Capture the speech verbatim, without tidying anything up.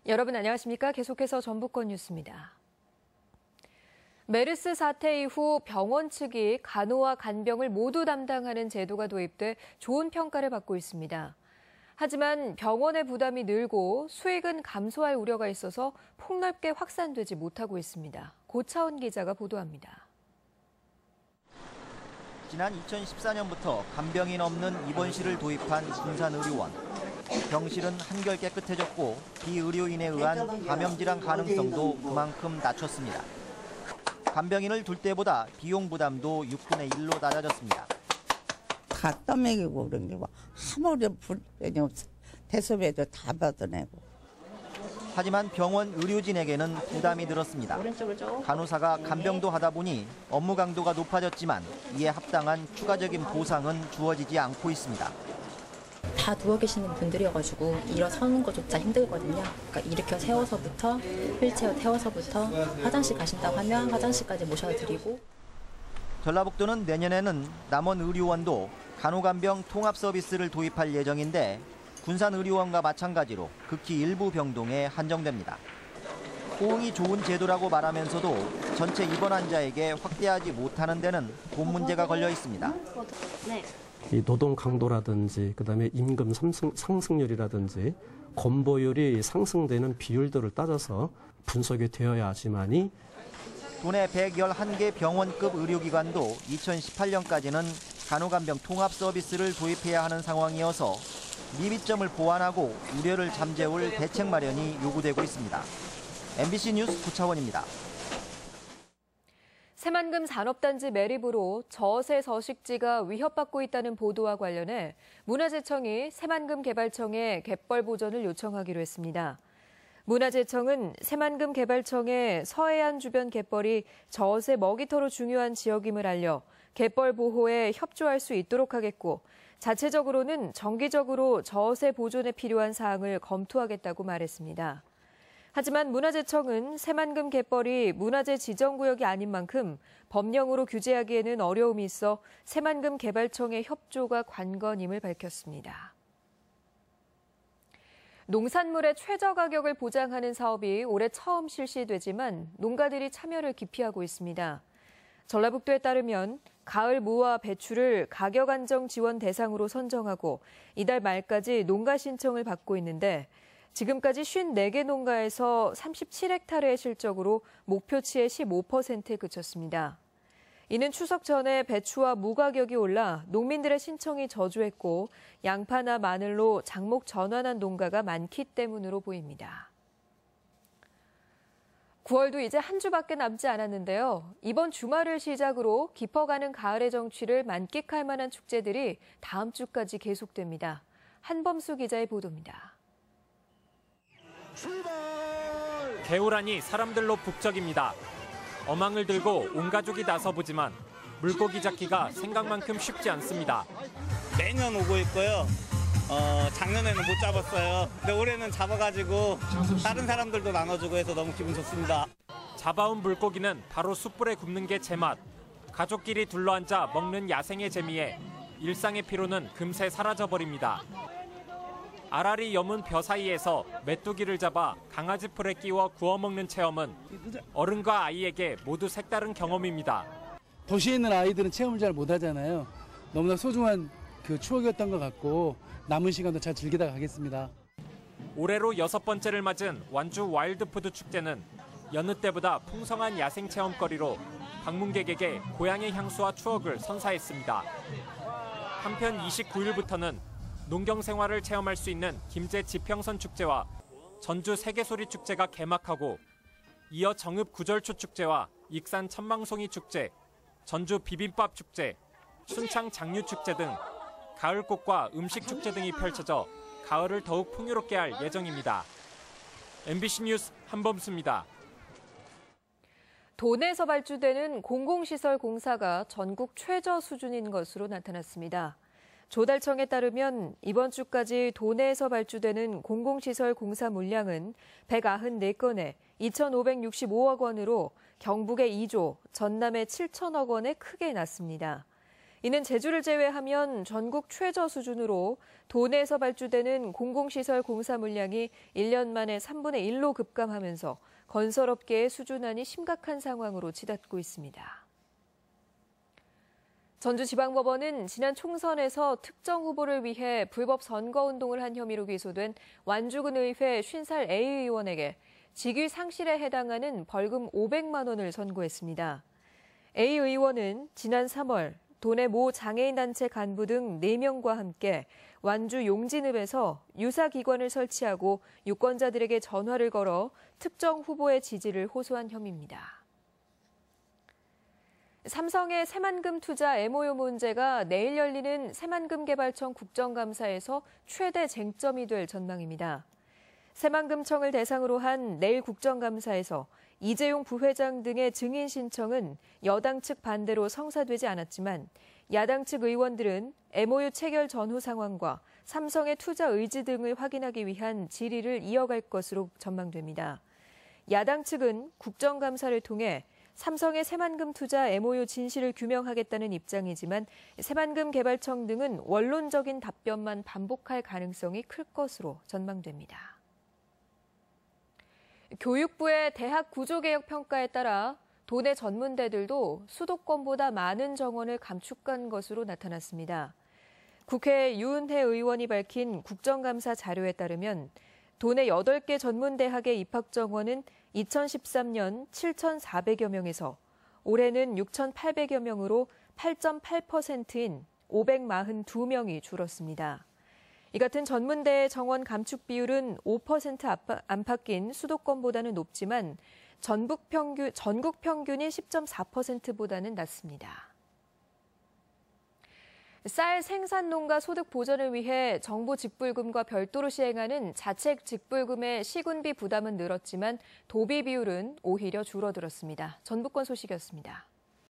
여러분 안녕하십니까? 계속해서 전북권 뉴스입니다. 메르스 사태 이후 병원 측이 간호와 간병을 모두 담당하는 제도가 도입돼 좋은 평가를 받고 있습니다. 하지만 병원의 부담이 늘고 수익은 감소할 우려가 있어서 폭넓게 확산되지 못하고 있습니다. 고차원 기자가 보도합니다. 지난 이천십사 년부터 간병인 없는 입원실을 도입한 군산의료원. 병실은 한결 깨끗해졌고 비의료인에 의한 감염 질환 가능성도 그만큼 낮췄습니다. 간병인을 둘 때보다 비용 부담도 육분의 일로 낮아졌습니다. 다 떠먹이고 그런 게 뭐 아무런 불편이 없어. 대소변도 다 받아내고. 하지만 병원 의료진에게는 부담이 늘었습니다. 간호사가 간병도 하다 보니 업무 강도가 높아졌지만 이에 합당한 추가적인 보상은 주어지지 않고 있습니다. 다 누워 계시는 분들이어가지고 일어서는 것조차 힘들거든요. 그러니까 일으켜 세워서부터 휠체어 태워서부터 화장실 가신다고 하면 화장실까지 모셔다 드리고. 전라북도는 내년에는 남원 의료원도 간호간병 통합 서비스를 도입할 예정인데 군산의료원과 마찬가지로 극히 일부 병동에 한정됩니다. 호응이 좋은 제도라고 말하면서도 전체 입원 환자에게 확대하지 못하는 데는 돈 문제가 걸려 있습니다. 이 노동 강도라든지 그다음에 임금 상승, 상승률이라든지 건보율이 상승되는 비율들을 따져서 분석이 되어야 하지만이 도내 백십일 개 병원급 의료기관도 이천십팔 년까지는 간호간병 통합 서비스를 도입해야 하는 상황이어서 미비점을 보완하고 우려를 잠재울 대책 마련이 요구되고 있습니다. 엠비씨 뉴스 고차원입니다. 새만금 산업단지 매립으로 저세 서식지가 위협받고 있다는 보도와 관련해 문화재청이 새만금 개발청에 갯벌 보전을 요청하기로 했습니다. 문화재청은 새만금 개발청에 서해안 주변 갯벌이 저세 먹이터로 중요한 지역임을 알려 갯벌 보호에 협조할 수 있도록 하겠고 자체적으로는 정기적으로 저세 보존에 필요한 사항을 검토하겠다고 말했습니다. 하지만 문화재청은 새만금 갯벌이 문화재 지정구역이 아닌 만큼 법령으로 규제하기에는 어려움이 있어 새만금 개발청의 협조가 관건임을 밝혔습니다. 농산물의 최저 가격을 보장하는 사업이 올해 처음 실시되지만 농가들이 참여를 기피하고 있습니다. 전라북도에 따르면 가을 무와 배추를 가격 안정 지원 대상으로 선정하고 이달 말까지 농가 신청을 받고 있는데 지금까지 오십사 개 농가에서 삼십칠 헥타르의 실적으로 목표치의 십오 퍼센트에 그쳤습니다. 이는 추석 전에 배추와 무 가격이 올라 농민들의 신청이 저조했고 양파나 마늘로 장목 전환한 농가가 많기 때문으로 보입니다. 구월도 이제 한 주밖에 남지 않았는데요. 이번 주말을 시작으로 깊어가는 가을의 정취를 만끽할 만한 축제들이 다음 주까지 계속됩니다. 한범수 기자의 보도입니다. 개우란이 사람들로 북적입니다. 어망을 들고 온 가족이 나서보지만 물고기 잡기가 생각만큼 쉽지 않습니다. 매년 오고 있고요. 어, 작년에는 못 잡았어요. 근데 올해는 잡아가지고 다른 사람들도 나눠주고 해서 너무 기분 좋습니다. 잡아온 물고기는 바로 숯불에 굽는 게 제맛. 가족끼리 둘러앉아 먹는 야생의 재미에 일상의 피로는 금세 사라져버립니다. 알알이 여문 벼 사이에서 메뚜기를 잡아 강아지 풀에 끼워 구워 먹는 체험은 어른과 아이에게 모두 색다른 경험입니다. 도시에 있는 아이들은 체험을 잘 못하잖아요. 너무나 소중한 그 추억이었던 것 같고 남은 시간도 잘 즐기다 가겠습니다. 올해로 여섯 번째를 맞은 완주 와일드푸드 축제는 여느 때보다 풍성한 야생 체험거리로 방문객에게 고향의 향수와 추억을 선사했습니다. 한편 이십구 일부터는 농경 생활을 체험할 수 있는 김제 지평선 축제와 전주 세계소리 축제가 개막하고 이어 정읍 구절초 축제와 익산 천망송이 축제, 전주 비빔밥 축제, 순창 장류 축제 등 가을꽃과 음식 축제 등이 펼쳐져 가을을 더욱 풍요롭게 할 예정입니다. 엠비씨 뉴스 한범수입니다. 도내에서 발주되는 공공시설 공사가 전국 최저 수준인 것으로 나타났습니다. 조달청에 따르면 이번 주까지 도내에서 발주되는 공공시설 공사 물량은 백구십사 건에 이천오백육십오억 원으로 경북의 이조, 전남의 칠천억 원에 크게 났습니다. 이는 제주를 제외하면 전국 최저 수준으로 도내에서 발주되는 공공시설 공사 물량이 일 년 만에 삼분의 일로 급감하면서 건설업계의 수준안이 심각한 상황으로 치닫고 있습니다. 전주지방법원은 지난 총선에서 특정 후보를 위해 불법 선거운동을 한 혐의로 기소된 완주군 의회 오십 살 A 의원에게 직위 상실에 해당하는 벌금 오백만 원을 선고했습니다. A 의원은 지난 삼월 도내 모 장애인단체 간부 등 네 명과 함께 완주 용진읍에서 유사기관을 설치하고 유권자들에게 전화를 걸어 특정 후보의 지지를 호소한 혐의입니다. 삼성의 새만금 투자 엠오유 문제가 내일 열리는 새만금개발청 국정감사에서 최대 쟁점이 될 전망입니다. 새만금청을 대상으로 한 내일 국정감사에서 이재용 부회장 등의 증인 신청은 여당 측 반대로 성사되지 않았지만 야당 측 의원들은 엠오유 체결 전후 상황과 삼성의 투자 의지 등을 확인하기 위한 질의를 이어갈 것으로 전망됩니다. 야당 측은 국정감사를 통해 삼성의 새만금 투자 엠오유 진실을 규명하겠다는 입장이지만 새만금개발청 등은 원론적인 답변만 반복할 가능성이 클 것으로 전망됩니다. 교육부의 대학 구조개혁 평가에 따라 도내 전문대들도 수도권보다 많은 정원을 감축한 것으로 나타났습니다. 국회 유은혜 의원이 밝힌 국정감사 자료에 따르면 도내 여덟 개 전문대학의 입학 정원은 이천십삼 년 칠천사백여 명에서 올해는 육천팔백여 명으로 팔 점 팔 퍼센트인 오백사십이 명이 줄었습니다. 이 같은 전문대의 정원 감축 비율은 오 퍼센트 안팎인 수도권보다는 높지만 전국 평균, 전국 평균인 십 점 사 퍼센트보다는 낮습니다. 쌀 생산 농가 소득 보전을 위해 정부 직불금과 별도로 시행하는 자책 직불금의 시군비 부담은 늘었지만 도비 비율은 오히려 줄어들었습니다. 전북권 소식이었습니다.